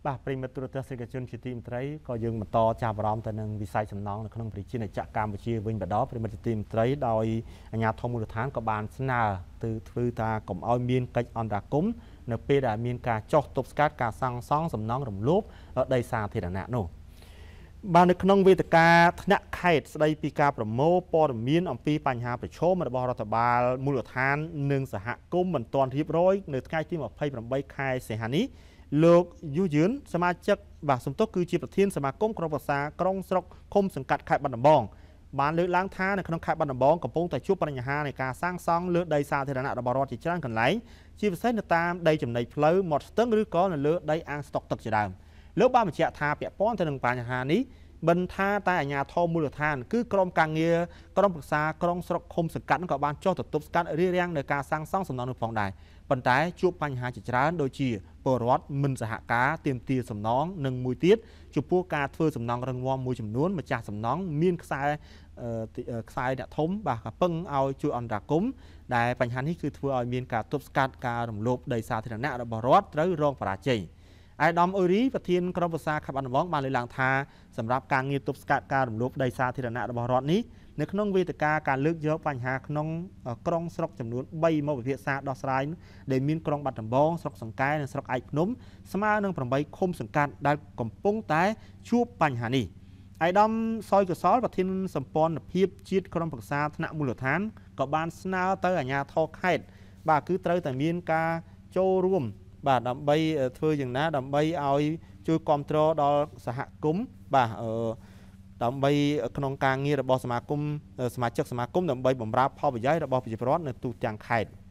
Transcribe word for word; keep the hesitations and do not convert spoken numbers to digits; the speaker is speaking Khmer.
បាទប្រិមត្តទូរទស្សនិកជនជាទីមេត្រីក៏យើងបន្តចាប់អារម្មណ៍ទៅនឹងវិស័យសំណង់នៅក្នុងប្រជាជាតិកម្ពុជាវិញម្ដងប្រិមត្តជាទីមេត្រីដោយអាជ្ញាធរមូលដ្ឋានក៏បានស្នើទៅធ្វើថាកុំឲ្យមានកិច្ចអន្តរាគមន៍នៅពេលដែលមានការចោះទប់ស្កាត់ការសាងសង់សំណង់រំលោភដីសាធារណៈនោះបាននៅក្នុងវេទិកាថ្នាក់ខេត្តស្ដីពីការប្រមូលព័ត៌មានអំពីបញ្ហាប្រឈមរបស់រដ្ឋបាលមូលដ្ឋាននិងសហគមន៍មិនទាន់រៀបរយនៅថ្ងៃទីម្ភៃប្រាំបីខែសីហានេះលោកយូយឿនសមាជិកបាទសំទុះគឺជាប្រធានសមាគមក្រុមប្រឹក្សាក្រុងស្រុកឃុំសង្កាត់ខេត្តបាត់ដំបងបានលើកឡើងថានៅក្នុងខេត្តបាត់ដំបងកំពុងតែជួបបញ្ហានៃការសាងសង់លើដីសាធារណៈរបស់រដ្ឋជាច្រើនកន្លែងជាពិសេសនៅតាមដីចំណីផ្លូវមាត់ស្ទឹងឬក៏នៅលើដីអាងស្តុកទឹកជាដើមលោកបានបញ្ជាក់ថាពាក់ព័ន្ធទៅនឹងបញ្ហានេះមិនថាតែអាជ្ញាធរមូលដ្ឋានគឺក្រុមការងារក្រុមប្រឹក្សាក្រុងស្រុកឃុំសង្កាត់ក៏បានចុះទៅទប់ស្កាត់រារាំងនៅការសាងសង់សំណង់នោះផងដែរប៉ុន្តែជួបបញ្ហាជាច្រើនដូចជាពលរដ្ឋមិនសហការទាមទារសំណងនិងមួយទៀតចំពោះការធ្វើសំណង់រឹងមាំមួយចំនួនម្ចាស់សំណង់មានខ្សែខ្សែអ្នកធំបាទក៏ពឹងឲ្យជួយអន្តរាគមន៍ដែលបញ្ហានេះគឺធ្វើឲ្យមានការទប់ស្កាត់ការរំលោភដីសាធារណៈរបស់រដ្ឋត្រូវរងបរាជ័យអាយដាមអ៊ុយរីប្រធានក្រុមប្រឹក្សាខេត្តបាត់ដំបងបានលើកឡើងថាសម្រាប់ការងារទប់ស្កាត់ការរំលោភដីសាធារណៈរបស់រដ្ឋនេះនៅក្នុងវេទិកាការលើកយកបញ្ហាក្នុងក្រុងស្រុកចំនួនបីមកពិភាក្សាដោះស្រាយដែលមានក្រុងបាត់ដំបងស្រុកសង្កែនិងស្រុកឯកភ្នំស្មើនឹងប្រាំបីឃុំសង្កាត់ដែលកំពុងតែជួបបញ្ហានេះអាយដាមសយកសលប្រធានសម្ព័ន្ធភាពជាតិក្រុមប្រឹក្សាថ្នាក់មូលដ្ឋានក៏បានស្នើទៅអាជ្ញាធរខេត្តបាទគឺត្រូវតែមានការចូលរួមបាទដើម្បីធ្វើយ៉ាងណាដើម្បីឲ្យជួយគ្រប់គ្រងដល់សហគមន៍បាទអឺដើម្បីក្នុងការងាររបស់សមាគមសមាជិកសមាគមដើម្បីបម្រើផលប្រយោជន៍របស់ប្រជាពលរដ្ឋនៅទូទាំងខេត្ត